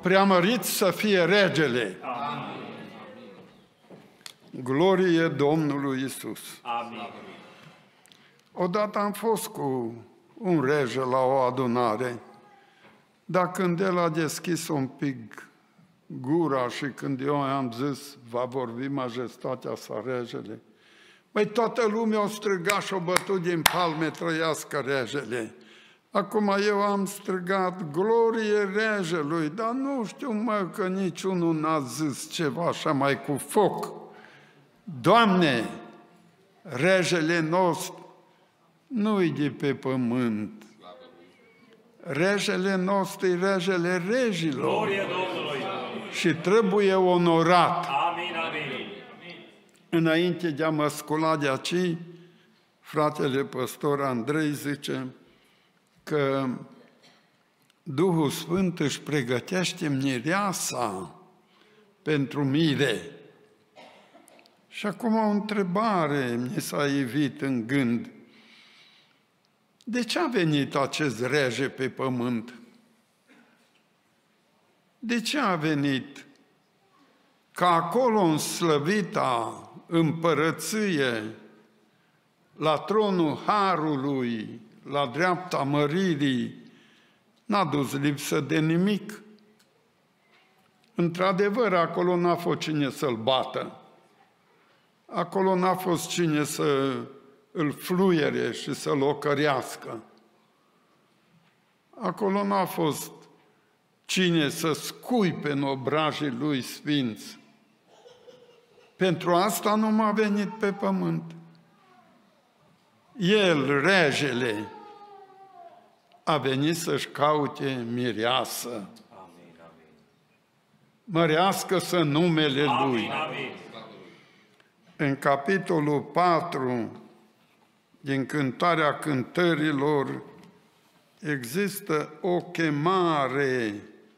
Preamărit să fie regele. Amin. Glorie Domnului Iisus. Amin. Odată am fost cu un rege la o adunare, dar când el a deschis un pic gura și când eu am zis, va vorbi majestatea sa regele, băi, toată lumea o strigat și o bătut din palme, trăiască regele. Acum eu am strigat, glorie regelui, dar nu știu, mă, că niciunul n-a zis ceva așa mai cu foc. Doamne, regele nostru nu-i de pe pământ. Regele nostru e regele regilor. Glorie Domnului. Și trebuie onorat. Amin, amin. Înainte de a mă scula de aici, fratele păstor Andrei zice că Duhul Sfânt își pregătește mireasa pentru mire. Și acum o întrebare mi s-a ivit în gând. De ce a venit acest rege pe pământ? De ce a venit? Ca acolo în slăvita împărăție, la tronul Harului, la dreapta măririi, n-a dus lipsă de nimic. Într-adevăr, acolo n-a fost cine să-l bată. Acolo n-a fost cine să îl fluiere și să-l ocărească. Acolo n-a fost cine să scuipe în obrajii lui sfinți. Pentru asta nu m-a venit pe pământ. El, regele, a venit să-și caute mireasă. Mărească-să numele Lui. În capitolul 4 din Cântarea Cântărilor există o chemare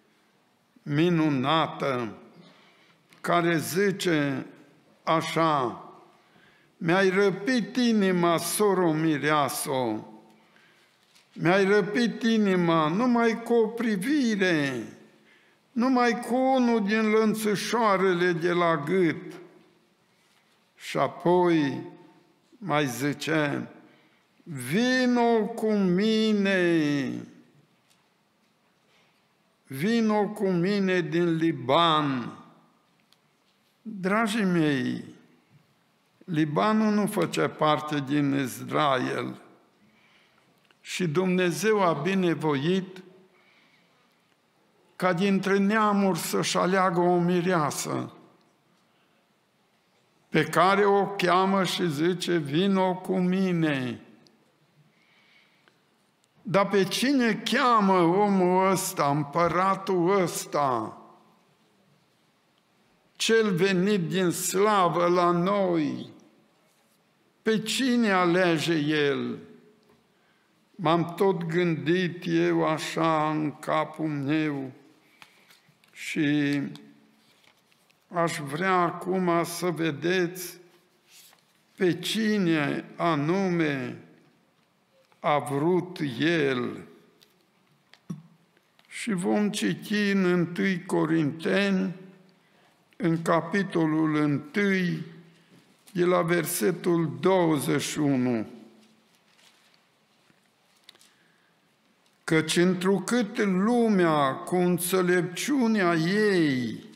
minunată care zice așa: mi-ai răpit inima, soro mireaso, mi-ai răpit inima numai cu o privire, numai cu unul din lănțușoarele de la gât. Și apoi mai zice, vino cu mine, vino cu mine din Liban. Dragii mei, Libanul nu făcea parte din Israel și Dumnezeu a binevoit ca dintre neamuri să-și aleagă o mireasă pe care o cheamă și zice, vino cu mine. Dar pe cine cheamă omul ăsta, împăratul ăsta, cel venit din slavă la noi? Pe cine alege el? M-am tot gândit eu așa în capul meu și aș vrea acum să vedeți pe cine anume a vrut el. Și vom citi în 1 Corinteni, în capitolul 1, de la versetul 21. Căci întrucât lumea cu înțelepciunea ei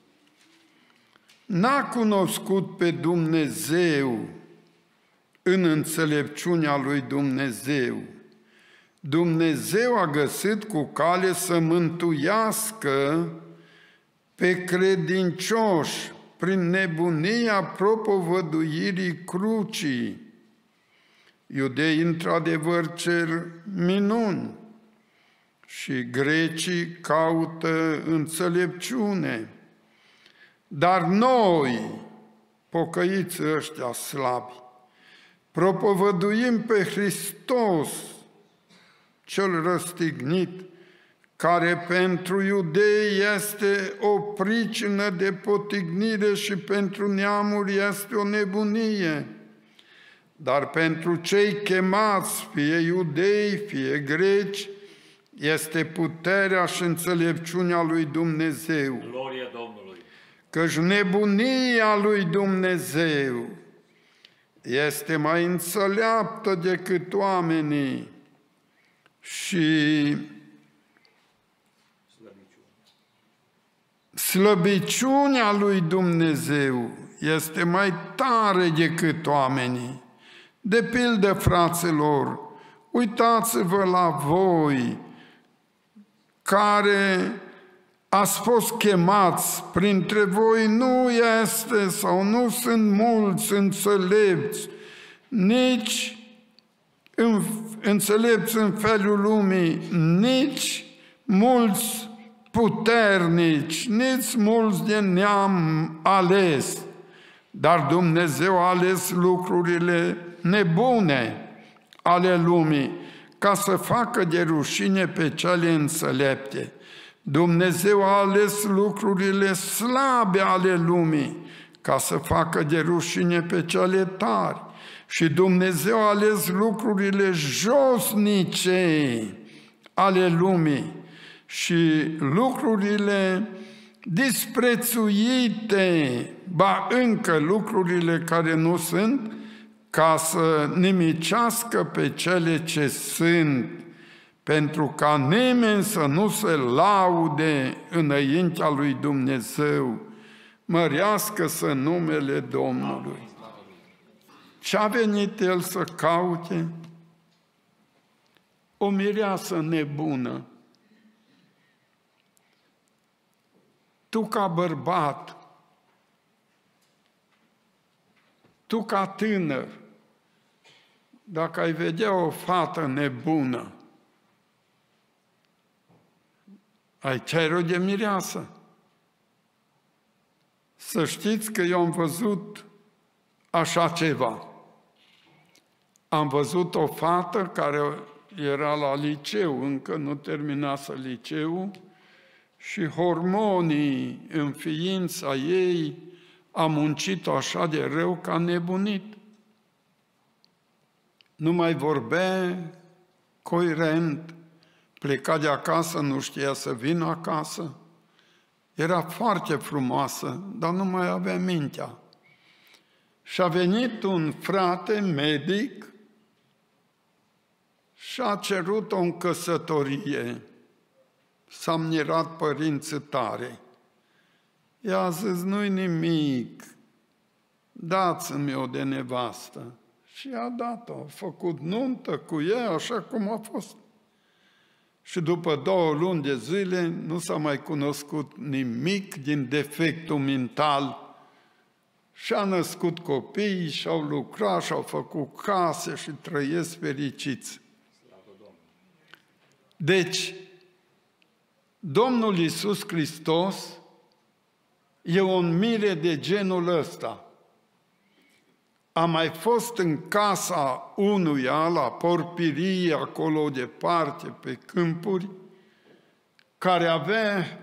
n-a cunoscut pe Dumnezeu în înțelepciunea lui Dumnezeu, Dumnezeu a găsit cu cale să mântuiască pe credincioși prin nebunia propovăduirii crucii. Iudeii într-adevăr cer minuni și grecii caută înțelepciune. Dar noi, pocăiți ăștia slabi, propovăduim pe Hristos, cel răstignit, care pentru iudei este o pricină de potignire și pentru neamuri este o nebunie. Dar pentru cei chemați, fie iudei, fie greci, este puterea și înțelepciunea lui Dumnezeu. Gloria Domnului! Căci nebunia lui Dumnezeu este mai înțeleaptă decât oamenii și slăbiciunea lui Dumnezeu este mai tare decât oamenii. De pildă, fraților, uitați-vă la voi care ați fost chemați, printre voi nu este sau nu sunt mulți înțelepți, nici înțelepți în felul lumii, nici mulți puternici, nici mulți de neam ales, dar Dumnezeu a ales lucrurile nebune ale lumii ca să facă de rușine pe cele înțelepte. Dumnezeu a ales lucrurile slabe ale lumii ca să facă de rușine pe cele tari. Și Dumnezeu a ales lucrurile josnice ale lumii și lucrurile disprețuite, ba încă lucrurile care nu sunt, ca să nimicească pe cele ce sunt, pentru ca nimeni să nu se laude înaintea lui Dumnezeu. Mărească-să numele Domnului. Ce a venit El să caute? O mireasă nebună. Tu ca bărbat, tu ca tânăr, dacă ai vedea o fată nebună, ai cerul de mireasă. Să știți că eu am văzut așa ceva. Am văzut o fată care era la liceu, încă nu terminase liceul, și hormonii în ființa ei a muncit-o așa de rău că a nebunit. Nu mai vorbea coerent, pleca de acasă, nu știa să vină acasă. Era foarte frumoasă, dar nu mai avea mintea. Și a venit un frate medic și a cerut-o în căsătorie. S-a mirat părinții tare. Ea a zis, nu-i nimic, dați-mi o de nevastă. Și a dat-o, a făcut nuntă cu ea așa cum a fost. Și după 2 luni de zile nu s-a mai cunoscut nimic din defectul mental. Și-a născut copii, și-au lucrat, și-au făcut case și trăiesc fericiți. Deci, Domnul Iisus Hristos e un mire de genul ăsta. A mai fost în casa unuia, la Porpirie, acolo departe, pe câmpuri, care avea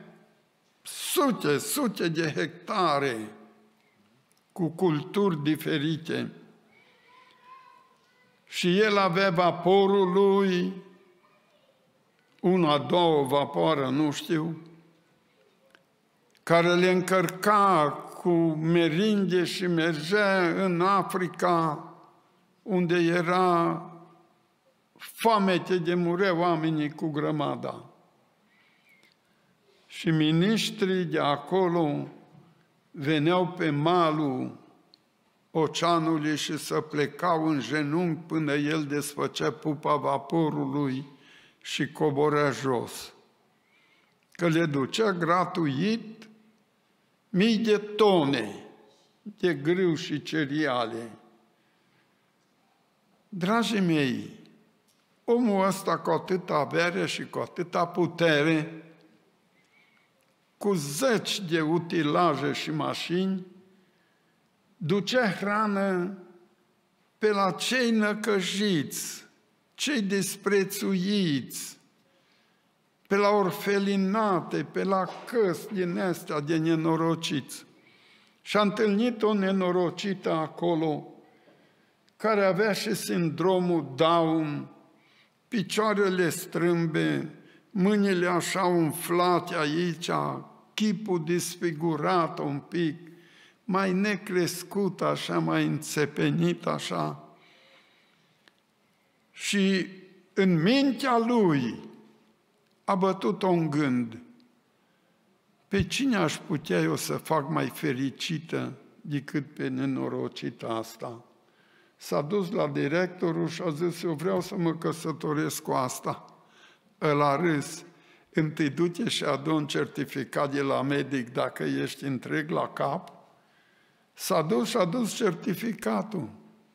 sute de hectare cu culturi diferite. Și el avea vaporul lui, 1, 2 vapoare, nu știu, care le încărca cu merinde și mergea în Africa, unde era foamete de mureau oamenii cu grămada. Și miniștrii de acolo veneau pe malul oceanului și să plecau în genunchi până el desfăcea pupa vaporului și coborea jos. Că le ducea gratuit mii de tone de grâu și cereale. Dragii mei, omul ăsta cu atâta avere și cu atâta putere, cu 10 de utilaje și mașini, ducea hrană pe la cei năcăjiți, cei disprețuiți, pe la orfelinate, pe la căs din astea de nenorociți. Și a întâlnit o nenorocită acolo, care avea și sindromul Down, picioarele strâmbe, mâinile așa umflate aici, chipul disfigurat un pic, mai necrescut așa, mai înțepenit așa. Și în mintea lui a bătut-o un gând. Pe cine aș putea eu să fac mai fericită decât pe nenorocita asta? S-a dus la directorul și a zis, eu vreau să mă căsătoresc cu asta. Ăla râs. Întâi du-te și adu un certificat de la medic dacă ești întreg la cap. S-a dus și a dus certificatul.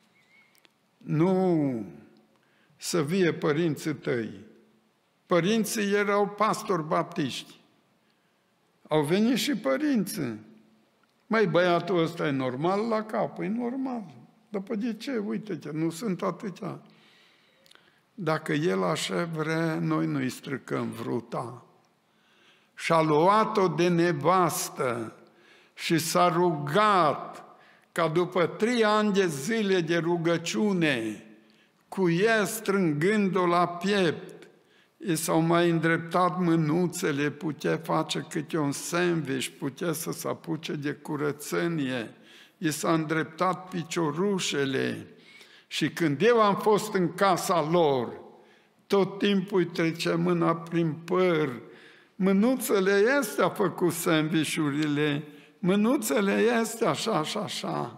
Nu să vie părinții tăi. Părinții erau pastori baptiști. Au venit și părinții. Măi, băiatul ăsta e normal la cap? E normal. După de ce? Uite-te, nu sunt atâția. Dacă el așa vrea, noi nu-i stricăm vruta. Și-a luat-o de nevastă și s-a rugat ca după 3 ani de zile de rugăciune, cu ea strângând-o la piept, i s-au mai îndreptat mânuțele, putea face câte un sandwich, putea să se apuce de curățenie, i s-a îndreptat piciorușele. Și când eu am fost în casa lor, tot timpul îi trece mâna prin păr, mânuțele este a făcut sandvișurile, mânuțele este așa și așa.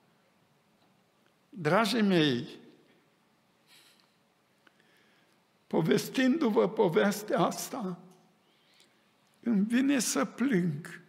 Dragii mei, povestindu-vă povestea asta, îmi vine să plâng.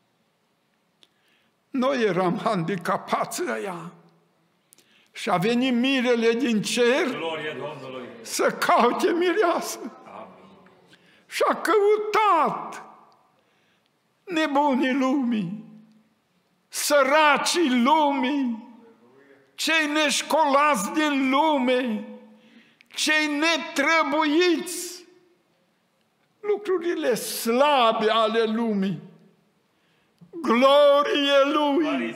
Noi eram handicapați la ea. Și a venit mirele din cer să caute mireasă. Și a căutat nebunii lumii, săracii lumii, cei neșcolați din lume, cei netrăbuiți, lucrurile slabe ale lumii. Glorie Lui!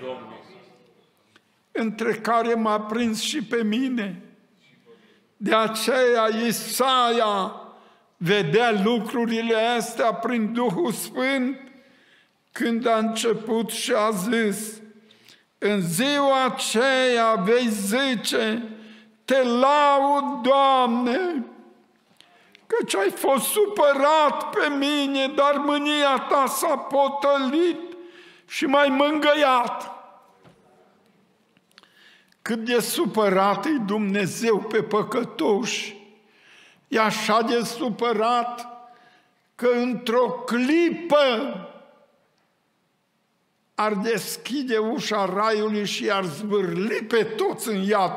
Între care m-a prins și pe mine. De aceea Isaia vedea lucrurile astea prin Duhul Sfânt când a început și a zis: în ziua aceea vei zice, te laud, Doamne, căci ai fost supărat pe mine, dar mânia ta s-a potălit și m-ai mângâiat. Cât de supărat e Dumnezeu pe păcătoși, e așa de supărat că într-o clipă ar deschide ușa raiului și i-ar zvârli pe toți în iad.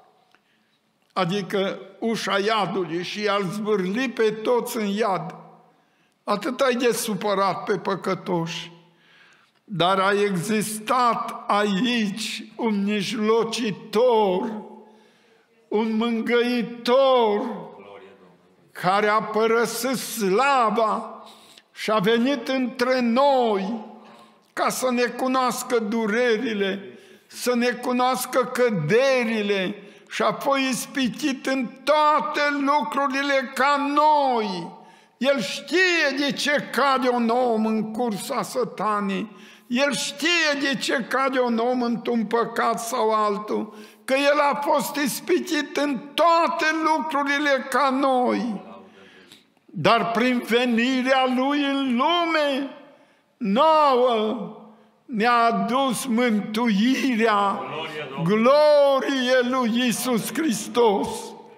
Adică ușa iadului și i-ar zvârli pe toți în iad. Atât ai de supărat pe păcătoși. Dar a existat aici un mijlocitor, un mângâitor, care a părăsit slava și a venit între noi ca să ne cunoască durerile, să ne cunoască căderile și a fost ispitit în toate lucrurile ca noi. El știe de ce cade un om în cursa sătanii, el știe de ce cade un om într-un păcat sau altul, că el a fost ispitit în toate lucrurile ca noi. Dar prin venirea lui în lume, nouă ne-a adus mântuirea, glorie lui Iisus Hristos.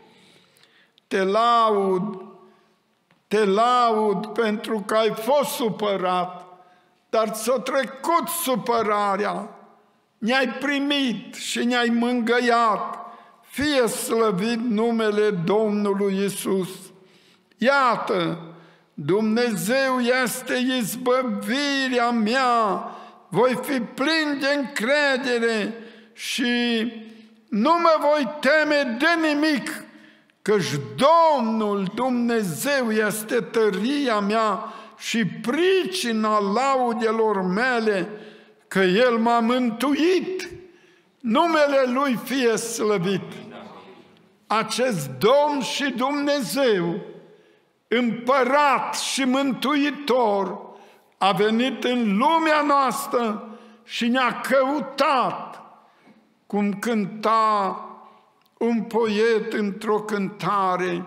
Te laud pentru că ai fost supărat, dar ți-a trecut supărarea, ne-ai primit și ne-ai mângâiat, fie slăvit numele Domnului Iisus. Iată, Dumnezeu este izbăvirea mea, voi fi plin de încredere și nu mă voi teme de nimic, căci Domnul Dumnezeu este tăria mea și pricina laudelor mele, că El m-a mântuit, numele Lui fie slăvit. Acest Domn și Dumnezeu împărat și mântuitor, a venit în lumea noastră și ne-a căutat, cum cânta un poet într-o cântare.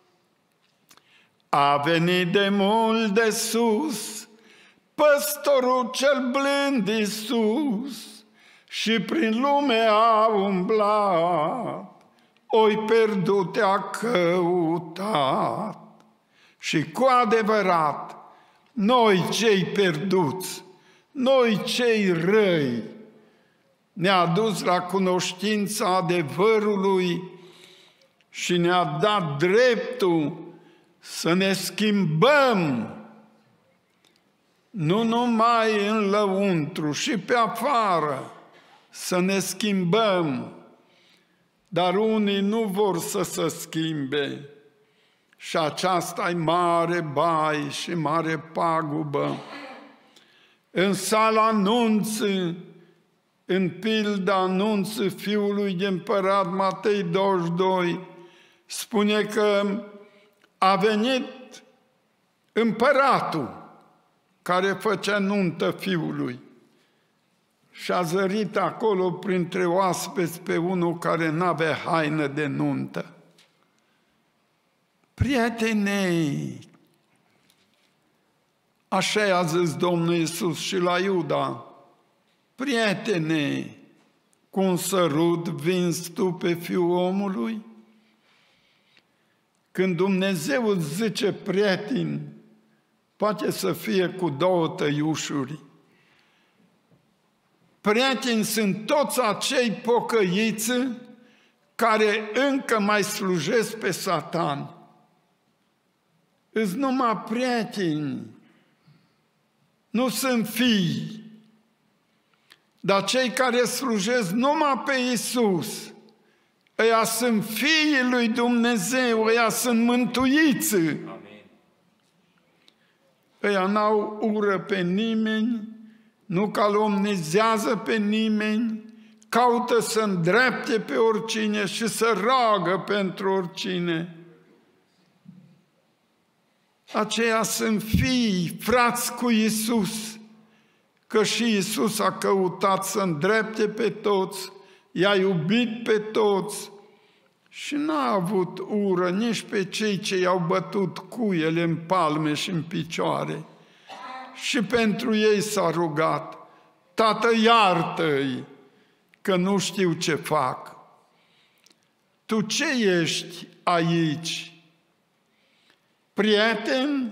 A venit de mult de sus, păstorul cel blând Iisus, și prin lume a umblat, oi pierdut te-a căutat. Și cu adevărat, noi cei pierduți, noi cei răi, ne-a dus la cunoștința adevărului și ne-a dat dreptul să ne schimbăm, nu numai în lăuntru, și pe afară, să ne schimbăm, dar unii nu vor să se schimbe. Și aceasta e mare bai și mare pagubă. În sala anunță, în pilda anunță fiului de împărat Matei 22, spune că a venit împăratul care făcea nuntă fiului și a zărit acolo printre oaspeți pe unul care n-avea haină de nuntă. Prietenei, așa i-a zis Domnul Iisus și la Iuda, prietene, cu un sărut vinzi tu pe Fiul omului? Când Dumnezeu îți zice prieten, poate să fie cu două tăiușuri. Prieteni sunt toți acei pocăiți care încă mai slujesc pe Satan. Îs numai prieteni, nu sunt fii, dar cei care slujesc numai pe Iisus, ăia sunt fiii lui Dumnezeu, ăia sunt mântuiți. Ăia n-au ură pe nimeni, nu calomnizează pe nimeni, caută să îndrepte pe oricine și să roagă pentru oricine. Aceia sunt fii, frați cu Iisus, că și Iisus a căutat să îndrepte pe toți, i-a iubit pe toți și n-a avut ură nici pe cei ce i-au bătut cuiele în palme și în picioare. Și pentru ei s-a rugat, Tată, iartă-i, că nu știu ce fac. Tu ce ești aici? Prieten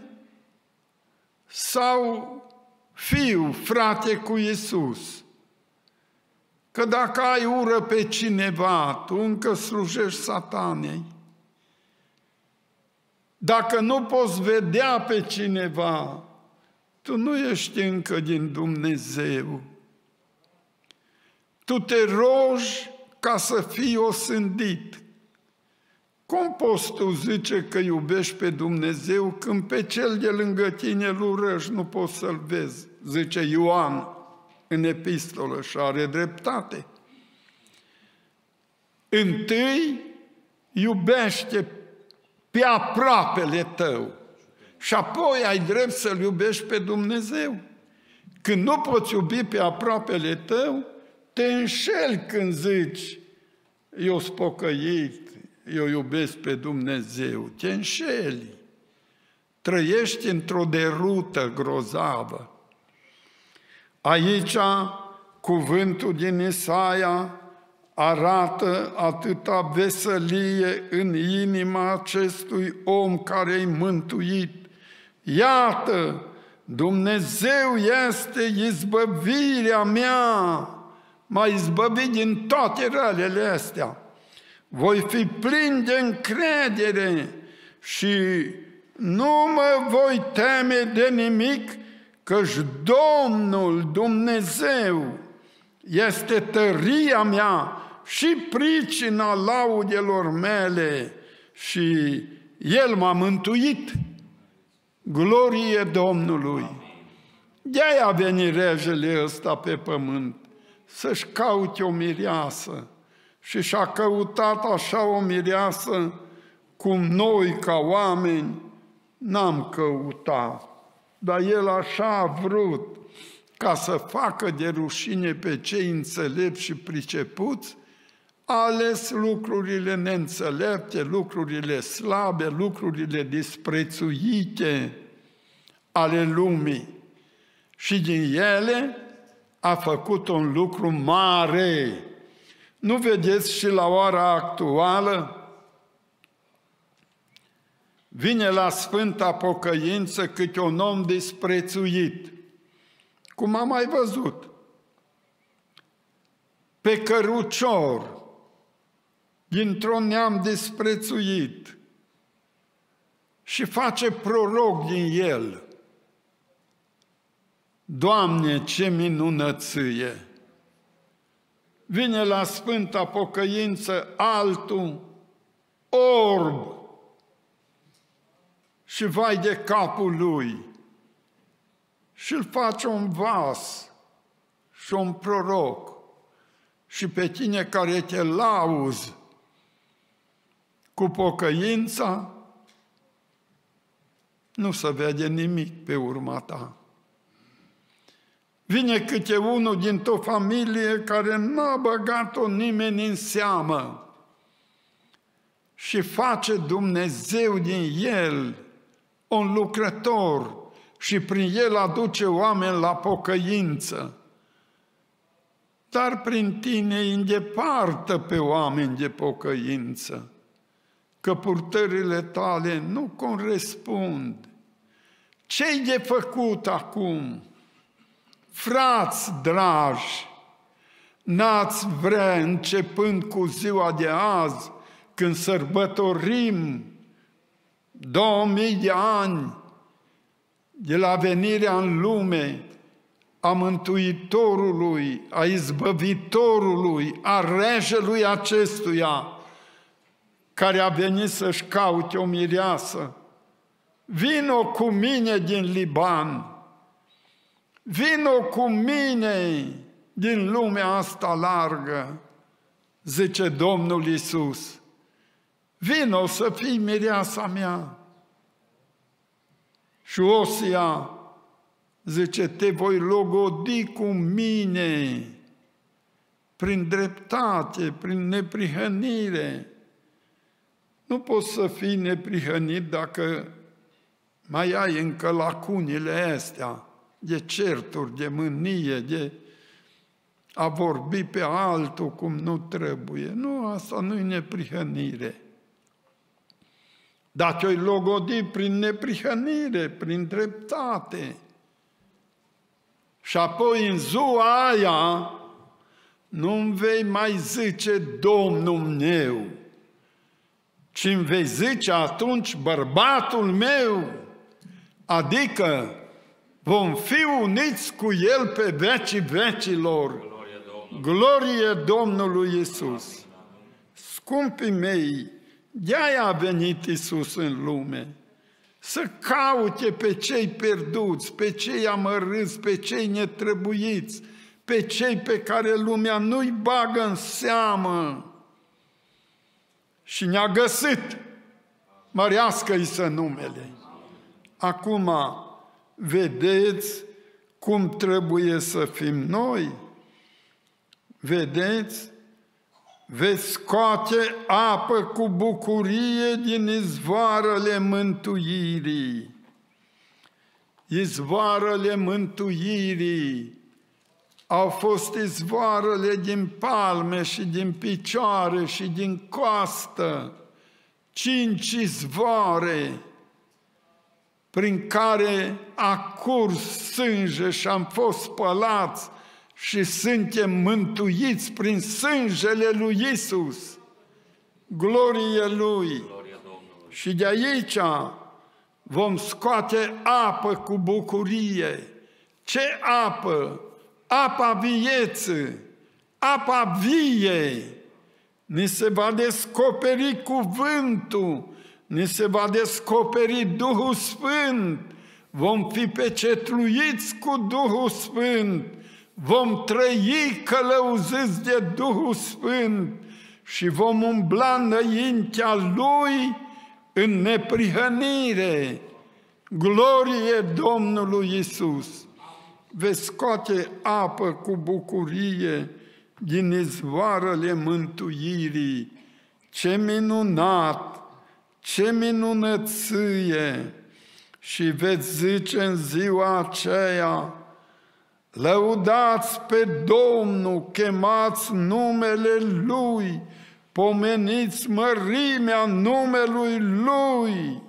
sau fiu, frate cu Iisus? Că dacă ai ură pe cineva, tu încă slujești Satanei. Dacă nu poți vedea pe cineva, tu nu ești încă din Dumnezeu. Tu te rogi ca să fii osândit. Cum poți tu zice că iubești pe Dumnezeu când pe cel de lângă tine îl urăști, nu poți să-l vezi? Zice Ioan în epistolă și are dreptate. Întâi iubește pe aproapele tău și apoi ai drept să-L iubești pe Dumnezeu. Când nu poți iubi pe aproapele tău, te înșeli când zici eu sunt pocăit, eu iubesc pe Dumnezeu. Te înșeli. Trăiești într-o derută grozavă. Aici, cuvântul din Isaia arată atâta veselie în inima acestui om care-i mântuit. Iată, Dumnezeu este izbăvirea mea, m-a izbăvit din toate rălele astea. Voi fi plin de încredere și nu mă voi teme de nimic, căci Domnul Dumnezeu este tăria mea și pricina laudelor mele și El m-a mântuit. Glorie Domnului! De-aia a venit regele ăsta pe pământ, să-și caute o mireasă și și-a căutat așa o mireasă cum noi, ca oameni, n-am căutat, dar El așa a vrut ca să facă de rușine pe cei înțelepți și pricepuți, a ales lucrurile neînțelepte, lucrurile slabe, lucrurile disprețuite ale lumii. Și din ele a făcut un lucru mare. Nu vedeți și la ora actuală? Vine la Sfânta Pocăință câte un om disprețuit, cum am mai văzut, pe cărucior, dintr-un neam disprețuit, și face proroc din el. Doamne, ce minunăție! Vine la Sfânta Pocăință altul, orb, și vai de capul lui, și îl face un vas și un proroc. Și pe tine care te lauzi cu pocăința, nu se vede nimic pe urma ta. Vine câte unul dintr-o familie care n-a băgat-o nimeni în seamă și face Dumnezeu din el un lucrător și prin el aduce oameni la pocăință. Dar prin tine îi îndepărtă pe oameni de pocăință, că purtările tale nu corespund. Ce-i de făcut acum? Frați dragi, n-ați vrea, începând cu ziua de azi, când sărbătorim 2000 de ani de la venirea în lume a Mântuitorului, a Izbăvitorului, a Regelui acestuia, care a venit să-și caute o mireasă. Vino cu mine din Liban, vino cu mine din lumea asta largă, zice Domnul Iisus. Vino să fii mireasa mea. Și Osia zice, te voi logodi cu mine prin dreptate, prin neprihănire. Nu poți să fii neprihănit dacă mai ai încă lacunile astea de certuri, de mânie, de a vorbi pe altul cum nu trebuie. Nu, asta nu e neprihănire. Dar te-ai logodi prin neprihănire, prin dreptate. Și apoi în ziua aia nu-mi vei mai zice Domnul meu, ci îmi vei zice atunci bărbatul meu, adică vom fi uniți cu El pe vecii vecilor. Glorie Domnului Iisus! Scumpii mei, de-aia a venit Iisus în lume, să caute pe cei pierduți, pe cei amărâți, pe cei netrăbuiți, pe cei pe care lumea nu-i bagă în seamă. Și ne-a găsit, mărească-i să numele. Acum, vedeți cum trebuie să fim noi? Vedeți? Veți scoate apă cu bucurie din izvoarele mântuirii. Izvoarele mântuirii au fost izvoarele din palme și din picioare și din coastă. 5 izvoare prin care a curs sânge și am fost spălați și suntem mântuiți prin sângele lui Iisus. Glorie Lui! Și de aici vom scoate apă cu bucurie. Ce apă? Apa vieții, apa vie. Ni se va descoperi cuvântul, ni se va descoperi Duhul Sfânt. Vom fi pecetluiți cu Duhul Sfânt. Vom trăi călăuziți de Duhul Sfânt și vom umbla înaintea Lui în neprihănire, Glorie Domnului Iisus! Veți scoate apă cu bucurie din izvoarele mântuirii. Ce minunat, ce minunăție! Și veți zice în ziua aceea, lăudați pe Domnul, chemați numele Lui, pomeniți mărimea numelui Lui.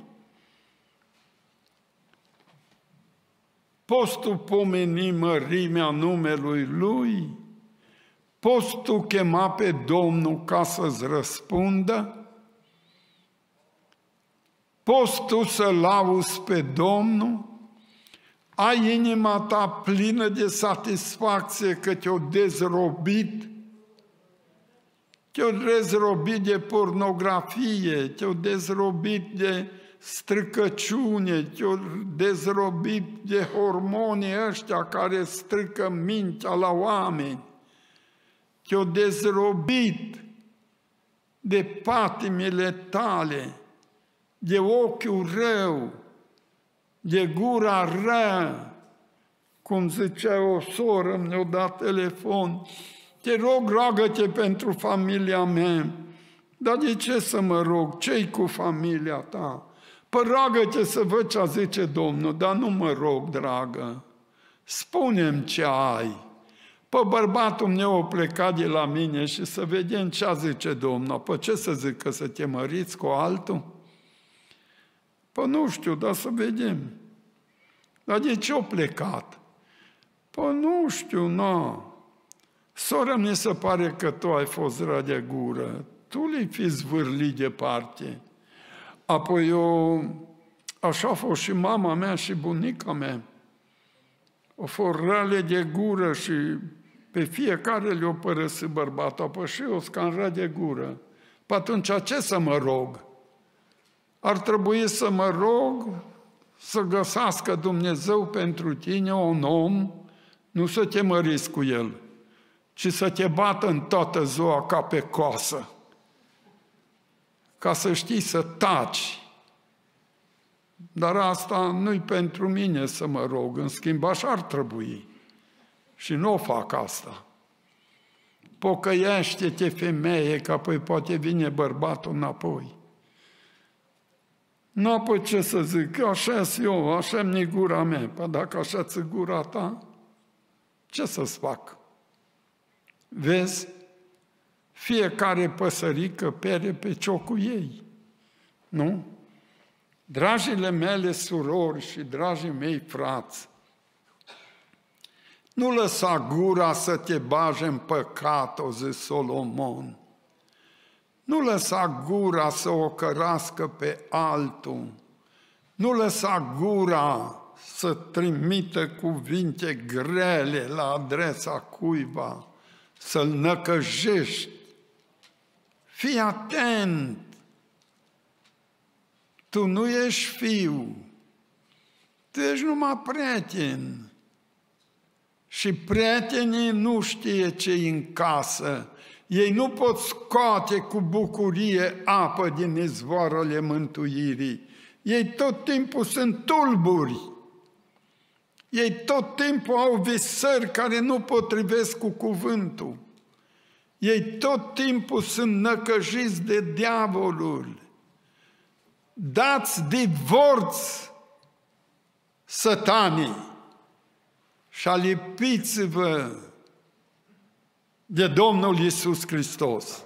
Poți tu pomeni mărimea numelui Lui? Poți tu chema pe Domnul ca să-ți răspundă? Poți tu să lauzi pe Domnul? Ai inima ta plină de satisfacție că te-o dezrobit? Te-o dezrobit de pornografie, te-o dezrobit de stricăciune, te-o dezrobit de hormonii ăștia care strică mintea la oameni, te-o dezrobit de patimile tale, de ochiul rău, de gura rea, cum zicea o soră, mi-a dat telefon, te rog, roagă-te pentru familia mea. Dar de ce să mă rog? Ce-i cu familia ta? Păi roagă-te să văd ce zice Domnul, dar nu mă rog, dragă. Spune-mi ce ai. Păi bărbatul meu a plecat de la mine și să vedem ce zice Domnul. Păi ce să zic, că să te măriți cu altul? Păi nu știu, dar să vedem. Dar de ce a plecat? Păi nu știu, nu. Sora, mi se pare că tu ai fost rea de gură. Tu le-ai fi zvârlit departe. Apoi așa a fost și mama mea și bunica mea. Au fost rele de gură și pe fiecare le-o părăsit bărbatul. Apoi și eu sunt cam rea de gură. Păi atunci ce să mă rog? Ar trebui să mă rog să găsească Dumnezeu pentru tine un om, nu să te măriți cu el, ci să te bată în toată ziua ca pe coasă, ca să știi să taci. Dar asta nu-i pentru mine să mă rog, în schimb așa ar trebui. Și nu o fac asta. Pocăiește-te, femeie, că apoi poate vine bărbatul înapoi. Nu apoi ce să zic, așa-s eu, așa-mi gura mea. Păi dacă așa-ți gura ta, ce să-ți fac? Vezi? Fiecare păsărică pere pe ciocul ei. Nu? Dragile mele surori și dragii mei frați, nu lăsa gura să te bage în păcat, o zis Solomon. Nu lăsa gura să o cărască pe altul. Nu lăsa gura să trimită cuvinte grele la adresa cuiva, să-l năcăjești. Fii atent! Tu nu ești fiu, tu ești numai prieten. Și prietenii nu știe ce-i în casă. Ei nu pot scoate cu bucurie apă din izvoarele mântuirii. Ei tot timpul sunt tulburi. Ei tot timpul au visări care nu potrivesc cu cuvântul. Ei tot timpul sunt năcăjiți de diavolul. Dați divorț sătanii și alipiți-vă de Domnul Iisus Hristos.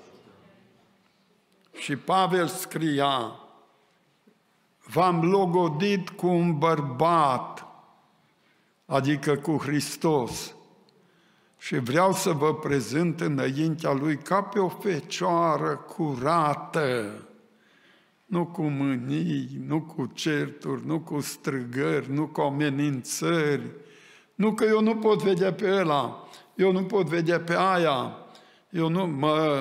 Și Pavel scria, v-am logodit cu un bărbat, adică cu Hristos, și vreau să vă prezint înaintea Lui ca pe o fecioară curată, nu cu mânii, nu cu certuri, nu cu strigări, nu cu amenințări, nu că eu nu pot vedea pe ăla, eu nu pot vedea pe aia, eu nu,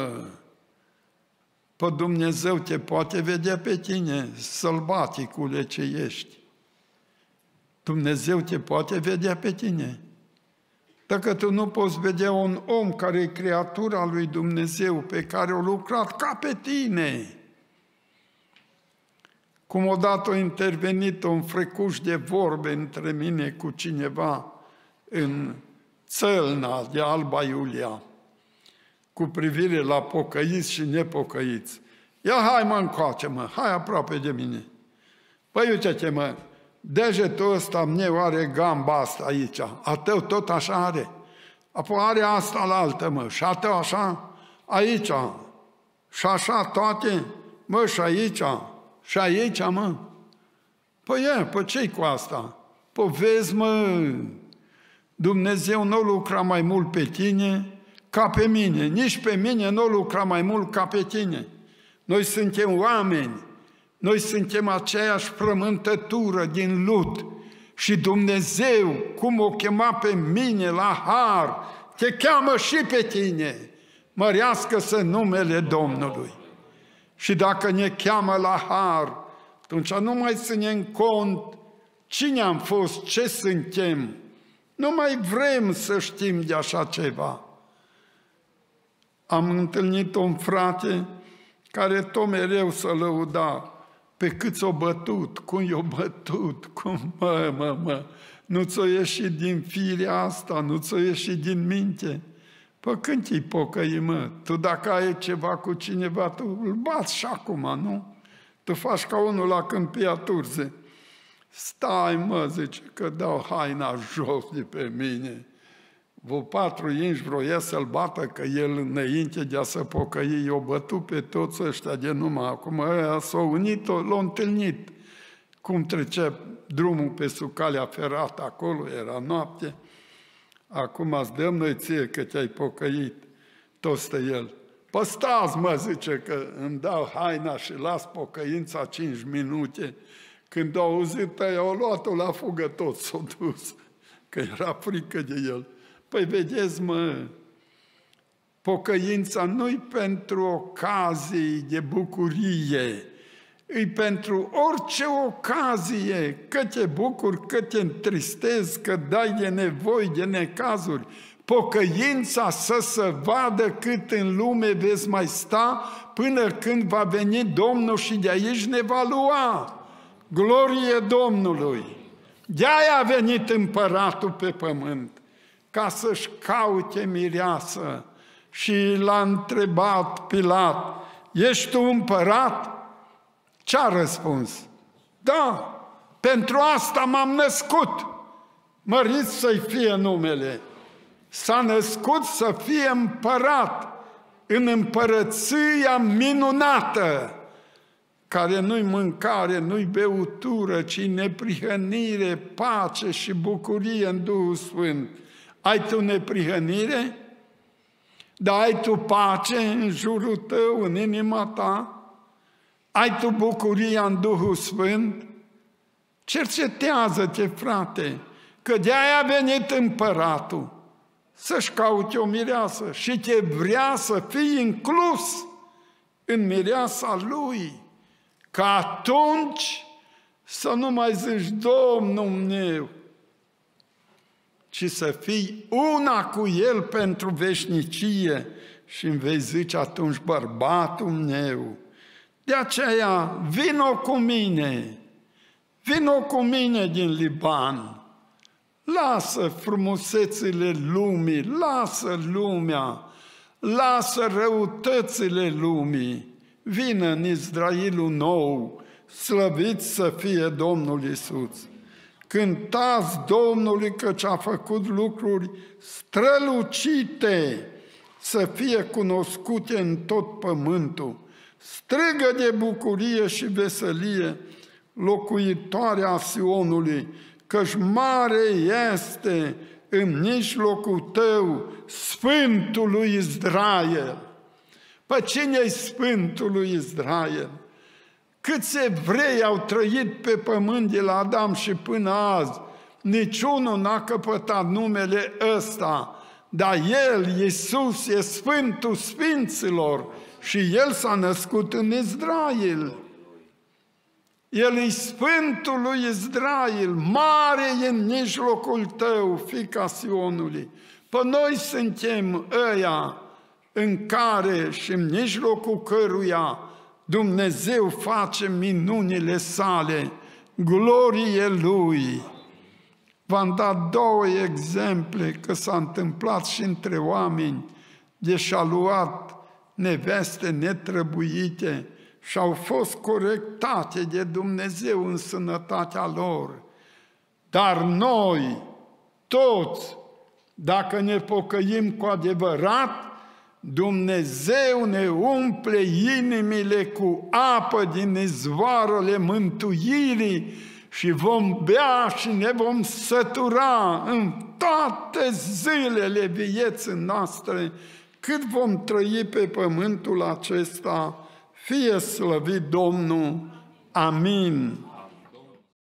pe Dumnezeu te poate vedea pe tine, sălbaticule ce ești. Dumnezeu te poate vedea pe tine. Dacă tu nu poți vedea un om care e creatura lui Dumnezeu, pe care a lucrat ca pe tine, cum odată a intervenit un frecuș de vorbe între mine cu cineva în țălna de Alba Iulia, cu privire la pocăiți și nepocăiți. Ia hai mă încoace, mă, hai aproape de mine. Păi uite-te, mă, degetul ăsta meu are gamba asta aici, a tău tot așa are. Apoi are asta la altă, mă, și a tău așa, aici, și așa toate, mă, și aici, mă. Păi ce-i cu asta? Păi vezi, mă, Dumnezeu nu lucra mai mult pe tine ca pe mine, nici pe mine nu lucra mai mult ca pe tine. Noi suntem oameni, noi suntem aceeași frământătură din lut și Dumnezeu, cum o chema pe mine la har, te cheamă și pe tine. Mărească-se numele Domnului. Și dacă ne cheamă la har, atunci nu mai ținem cont cine am fost, ce suntem. Nu mai vrem să știm de așa ceva. Am întâlnit un frate care tot mereu să lăuda pe cât s-o bătut, cum i-o bătut, cum, nu ți-o ieșit din firea asta, nu ți-o ieșit din minte. Păi când te-i pocăi, mă? Tu dacă ai ceva cu cineva, tu îl bați și acum, nu? Tu faci ca unul la câmpia Turze. Stai, mă, zice, că dau haina jos de pe mine. Vă 4 inși vroia să-l bată, că el înainte de a se pocăi, i-o bătut pe toți ăștia de numai. Acum ăia s-au unit, l-au întâlnit. Cum trecea drumul pe sub calea ferată acolo, era noapte. Acum îți dăm noi ție că te-ai pocăit. Tot stă el. Păi stați, mă, zice, că îmi dau haina și las pocăința 5 minute. Când au auzit ăia, au luat-o la fugă, tot s-au dus, că era frică de el. Păi vedeți, mă, pocăința nu-i pentru ocazii de bucurie, e pentru orice ocazie, că te bucuri, că te întristezi, că dai de nevoi, de necazuri. Pocăința să se vadă cât în lume veți mai sta până când va veni Domnul și de aici ne va lua. Glorie Domnului! De-aia a venit împăratul pe pământ, ca să-și caute mireasă. Și l-a întrebat Pilat, ești tu împărat? Ce-a răspuns? Da, pentru asta m-am născut, mărit să-i fie numele. S-a născut să fie împărat în împărăția minunată, care nu-i mâncare, nu-i beutură, ci neprihănire, pace și bucurie în Duhul Sfânt. Ai tu neprihănire? Dar ai tu pace în jurul tău, în inima ta? Ai tu bucuria în Duhul Sfânt? Cercetează-te, frate, că de-aia a venit împăratul să-și caute o mireasă și te vrea să fii inclus în mireasa lui, că atunci să nu mai zici, Domnul meu, ci să fii una cu El pentru veșnicie și îmi vei zice atunci, bărbatul meu, de aceea vino cu mine din Liban, lasă frumusețile lumii, lasă lumea, lasă răutățile lumii, vină în Israelul nou, slăvit să fie Domnul Iisus. Cântați Domnului căci a făcut lucruri strălucite, să fie cunoscute în tot pământul. Strigă de bucurie și veselie locuitoarea Sionului, căci mare este în mijlocul tău Sfântul lui Israel. Păi cine-i Sfântul lui Israel? Câți evrei au trăit pe pământ de la Adam și până azi, niciunul n-a căpătat numele ăsta, dar El, Iisus, e Sfântul Sfinților și El s-a născut în Israel. El e Sfântul lui Israel, mare e în mijlocul tău, fiica Sionului. Păi noi suntem ăia în care și în mijlocul căruia Dumnezeu face minunile sale, glorie Lui. V-am dat două exemple că s-a întâmplat și între oameni, de și-a luat neveste netrăbuite și au fost corectate de Dumnezeu în sănătatea lor. Dar noi, toți, dacă ne pocăim cu adevărat, Dumnezeu ne umple inimile cu apă din izvoarele mântuirii și vom bea și ne vom sătura în toate zilele vieții noastre, cât vom trăi pe pământul acesta. Fie slăvit Domnul! Amin!